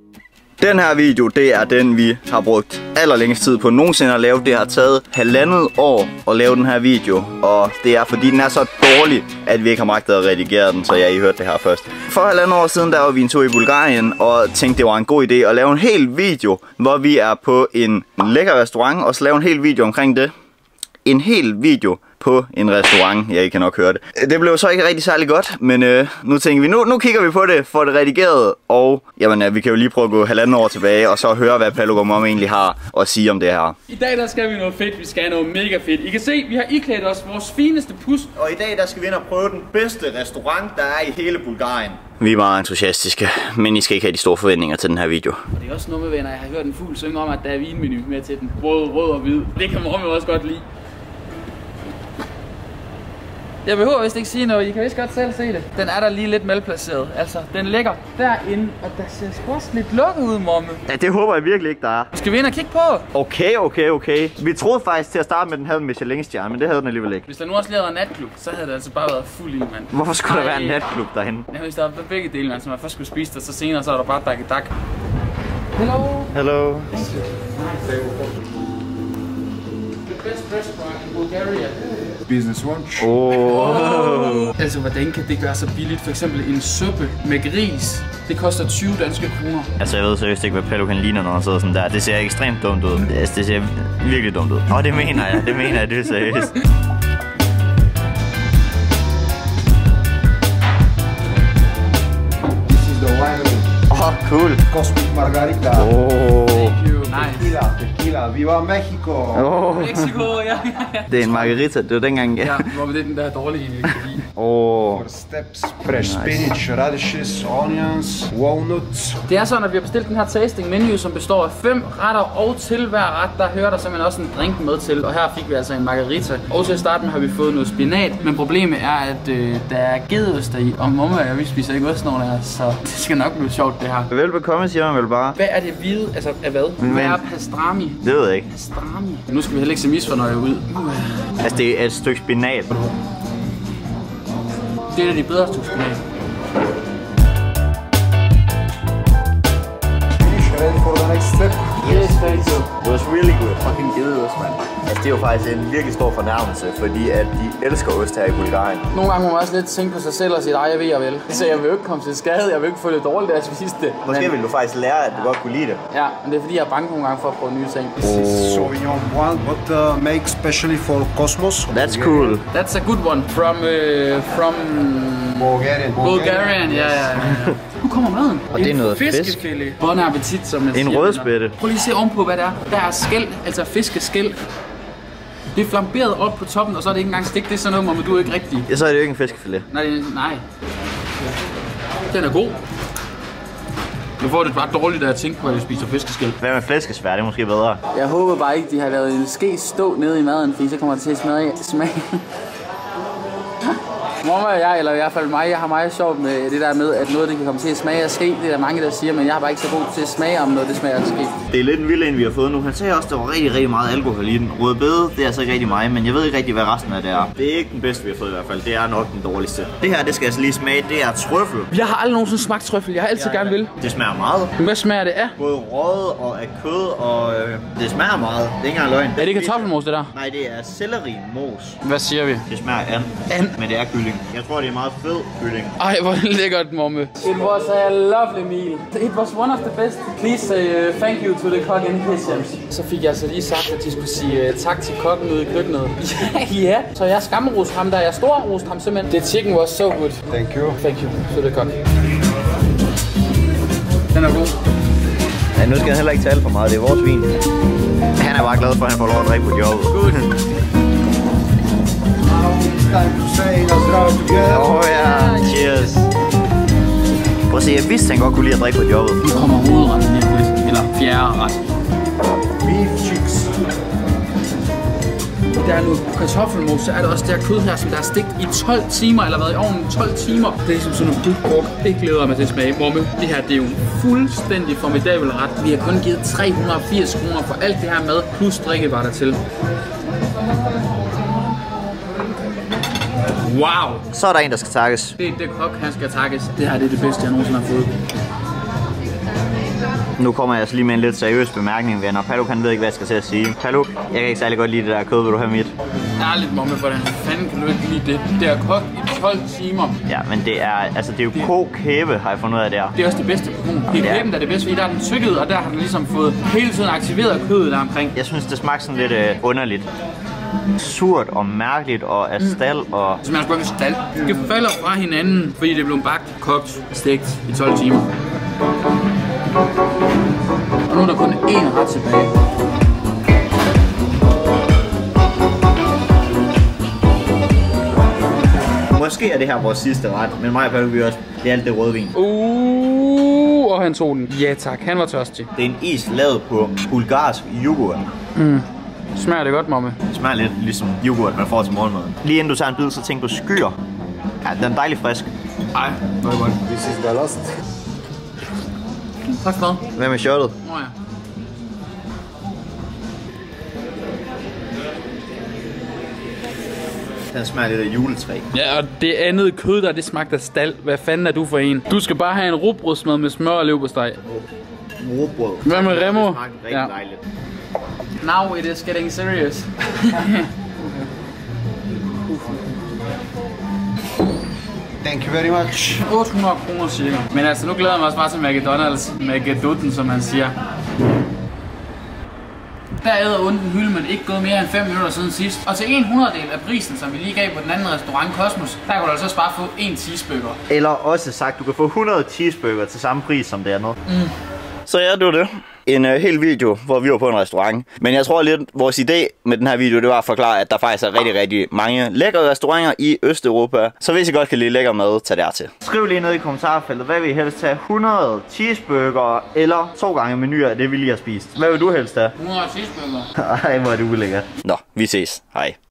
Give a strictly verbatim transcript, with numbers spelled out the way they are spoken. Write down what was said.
Den her video, det er den, vi har brugt allerlængst tid på nogensinde at lave. Det har taget halvandet år at lave den her video, og det er fordi den er så dårlig, at vi ikke har magtet at redigere den, så jeg I hørte det her først. For halvandet år siden, der var vi en tur i Bulgarien, og tænkte, det var en god idé at lave en hel video, hvor vi er på en lækker restaurant, og så lave en hel video omkring det. En hel video på en restaurant. Ja, I kan nok høre det. Det blev så ikke rigtig særlig godt, men øh, nu tænker vi, nu, nu kigger vi på det, får det redigeret, og jamen, ja, vi kan jo lige prøve at gå halvanden år tilbage, og så høre, hvad Palogomom egentlig har at sige om det her. I dag der skal vi noget fedt, vi skal have noget mega fedt. I kan se, vi har iklædt os vores fineste pus. Og i dag der skal vi ind og prøve den bedste restaurant, der er i hele Bulgarien. Vi er meget entusiastiske, men I skal ikke have de store forventninger til den her video. Og det er også noget med venner, jeg har hørt en fugl synge om, at der er vinmenu med til den. Rød, rød og hvid. Det kan Momme også godt lide. Jeg behøver vist ikke sige noget, I kan vist godt selv se det. Den er der lige lidt malplaceret. Altså, den ligger derinde, og der ser sgu også lidt lukket ud, Momme. Ja, det håber jeg virkelig ikke, der er. Skal vi ind og kigge på? Okay, okay, okay. Vi troede faktisk til at starte med, den havde en Michelin-stjerne, men det havde den alligevel ikke. Hvis der nu også lige havde været natklub, så havde det altså bare været fuld i, mand. Hvorfor skulle Ej, der være en natklub derhen? Ja, hvis der var begge dele, man, så man først skulle spise det, så senere så er der bare dak-dak. Hello. Hello. The best restaurant in Bulgaria. Business lunch. Oh. Altså, hvordan kan det gøre så billigt? For eksempel en suppe med gris. Det koster tyve danske kroner. Altså, jeg ved seriøst ikke, hvad Palo kan ligne, når han sidder sådan der. Det ser ekstremt dumt ud. Altså, det ser virkelig dumt ud. Åh, oh, det mener jeg. Det mener jeg, det er seriøst. This is the winery. Åh, oh, cool. Cosmic Margarita. Oh. Nice. Tequila, tequila. Viva Mexico. Oh. Mexico, ja, ja, ja. Det er en margarita, det var dengang. Ja, hvor det er den der dårlige vi kan lide. Oh. For steps, fresh spinach, radishes, onions, walnuts. Det er sådan, at vi har bestilt den her tasting menu, som består af fem retter, og til hver ret, der hører der simpelthen også en drink med til. Og her fik vi altså en margarita. Og til at starte med har vi fået noget spinat, men problemet er, at øh, der er gedeost i, og Momme og jeg, vi spiser ikke ost nogen af os, så det skal nok blive sjovt, det her. Velbekomme, siger man vel bare. Hvad er det hvide, altså af hvad? Hvad er pastrami? Det ved jeg ikke. Pastrami? Nu skal vi heller ikke se misfornøje ud. Uh. Altså, det er et stykke spinat. Det er et af de bedre stykke spinat. Ready for the next step? Yes, thank you. Det var really good. Fucking gedeost, mand. Altså, det er jo faktisk en virkelig stor fornærmelse, fordi at de elsker ost her i Bulgarien. Nogle gange må man også lidt tænke på sig selv og sige, ej, jeg ved jeg vel. Så jeg vil jo ikke komme til skade, jeg vil ikke få det dårligt, da jeg spiste det. Måske men... vil du faktisk lære, at du godt kunne lide det. Ja, men det er fordi, jeg er bange nogle gange for at prøve nye ting. This is Sauvignon Blanc, but uh, made specially for Cosmos. That's cool. That's a good one. From, uh, from... Bulgarian. Bulgarian, ja, ja, ja. Nu kommer maden. Og det er noget fisk. Fiskefilet. Bon appetit, som man siger. En rødspætte. Prøv lige at se ovenpå, hvad det er. Der er skæl, altså fiskeskæl. Det er flamberet op på toppen, og så er det ikke engang stik. Det er sådan noget, hvor du er ikke rigtig. Ja, så er det jo ikke en fiskefilet. Nej, nej. Den er god. Nu får det bare dårligt, at jeg tænker på, at jeg spiser fiskeskæl. Hvad med flæskesvær? Det er måske bedre. Jeg håber bare ikke, de har lavet en ske stå nede i maden, fordi så kommer det til at smage. smage. Momme og jeg, eller i hvert fald mig, jeg har meget sjovt med det der med, at noget det kan komme til at smage af ske. Det er der mange, der siger, men jeg er bare ikke så god til at smage, om noget det smager af ske. Det er lidt en vild en, vi har fået nu. Han sagde også, at der var rigtig, rigtig meget alkohol i den. Rødbede, det er altså ikke rigtig mig, men jeg ved ikke rigtig, hvad resten af det er. Det er ikke den bedste, vi har fået i hvert fald. Det er nok den dårligste. Det her, det skal altså lige smage. Det er trøffel. Jeg har aldrig nogensinde smagt trøffel. Jeg har altid ja, gerne vil. Det smager meget. Men hvad smager det af? Både rød og af kød, og øh, det smager meget. Det er ikke engang løgn. Er det ikke kartoffelmos, det der? Nej, det er sellerimos. Hvad siger vi? Det smager af and. And? Men det er kylling. Jeg tror, det er meget fed kylling. Ej, hvor lækkert, Momme. It was a lovely meal. It was one of the best. Please say uh, thank you to the cook in the kitchen. Så fik jeg så lige sagt, at de skulle sige uh, tak til kokken ude i køkkenet. Ja, så jeg skamroste ham der. Jeg storroste ham simpelthen. The chicken was so good. Thank you. Thank you to the cook. Den er god. Ja, nu skal han heller ikke tale for meget. Det er vores vin. Han er bare glad for, at han får lov at drikke på jobbet. Good. Time to say let's drive together. Åh oh, ja, cheers. Prøv at se, jeg vidste, han godt kunne lide at drikke på jobbet. Nu kommer hovedretten lige lidt. Eller fjerde ret. Beef chicks. Der er noget kartoffelmos, så er der også det her kød her, som der er stegt i tolv timer, eller været i ovnen tolv timer. Det er ligesom sådan noget bulgurk. Det glæder mig til at smage. Momme, det her det er jo en fuldstændig formidabel ret. Vi har kun givet tre hundrede og firs kroner for alt det her mad, plus drikkevarer til. Wow! Så er der en, der skal takkes. Det er det kok, han skal takkes. Det her det er det bedste, jeg nogensinde har fået. Nu kommer jeg altså lige med en lidt seriøs bemærkning, venner. Paluk, han ved ikke, hvad jeg skal til at sige. Paluk, jeg kan ikke særlig godt lide det der kød, vil du have mit? Ærligt, Momme, hvordan fanden kan du ikke lide det? Det er kogt i tolv timer. Ja, men det er, altså det er jo det... kogt kæbe, har jeg fundet ud af der. Det er også det bedste på hunden. Det er kæben, der er det bedste, fordi der er den tykket, og der har den ligesom fået hele tiden aktiveret kødet der omkring. Jeg synes, det smagte sådan lidt øh, underligt. Surt og mærkeligt og af stald og... Det smager sgu ikke af stald. Det falder fra hinanden, fordi det er blevet bagt, kogt, stegt i tolv timer. Og nu er der kun én ret tilbage. Måske er det her vores sidste ret, men mig og Paluk vi også. Det er alt det rødvin. Uh, og han tog den. Ja tak, han var tørstig. Det er en is lavet på bulgarsk yoghurt. Mm. Smager det godt, Momme? Det smager lidt ligesom yoghurt, man får til morgenmaden. Lige inden du tager en bid, så tænk på skyer. Ja, den er dejlig frisk. Ej, det er godt. This is the last. Tak for det. Hvad med shotet? Nå ja. Den smager lidt af juletræ. Ja, og det andet kød der, det smagte af stald. Hvad fanden er du for en? Du skal bare have en rugbrødsmad med smør og leverpostej. Rugbrød. Hvad med Remo? Det smagte rigtig ja. dejligt. Now it is getting serious. Thank you very much. otte hundrede kroner cirka. Men altså, nu glæder jeg mig også bare til McDonald's. McDutten, som man siger. Der er æderunden Hyldmann ikke gået mere end fem minutter siden sidst. Og til en hundrededel af prisen, som vi lige gav på den anden restaurant Cosmos, der kan du altså bare få en cheeseburger. Eller også sagt, du kan få hundrede cheeseburger til samme pris som det andet. Mm. Så ja, det var det. En uh, hel video, hvor vi var på en restaurant. Men jeg tror lidt, vores idé med den her video, det var at forklare, at der faktisk er rigtig, rigtig mange lækre restauranter i Østeuropa. Så hvis I godt kan lide lækker mad, tag dertil. Skriv lige ned i kommentarfeltet, hvad vil I helst tage? hundrede cheeseburger eller to gange menuer af det, vi lige har spist? Hvad vil du helst have? hundrede cheeseburger. Ej, hvor er det ulækkert. Nå, vi ses. Hej.